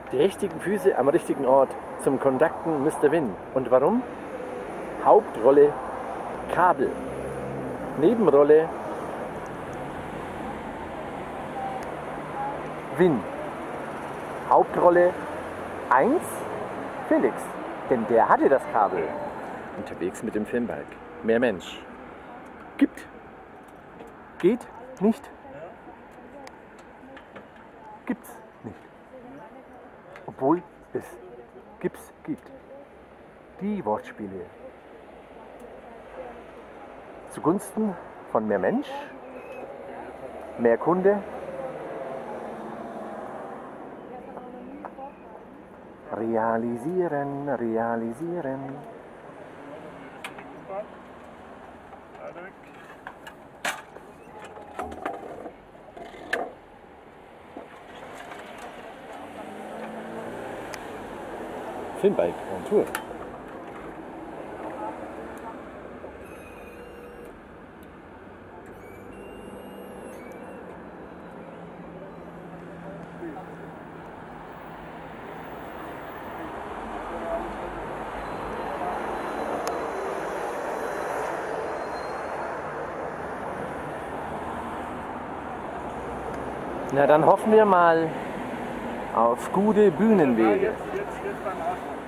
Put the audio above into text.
Die richtigen Füße am richtigen Ort zum Conducten Mr. Win. Und warum? Hauptrolle Kabel. Nebenrolle Win. Hauptrolle 1 Felix, denn der hatte das Kabel. Unterwegs mit dem Filmbike. Mehr Mensch. Gibt. Geht nicht. Gibt's nicht. Obwohl es Gips gibt. Die Wortspiele. Zugunsten von mehr Mensch, mehr Kunde, realisieren, realisieren. Filmbike on Tour. Na, dann hoffen wir mal auf gute Bühnenwege. Jetzt beim Ausflug.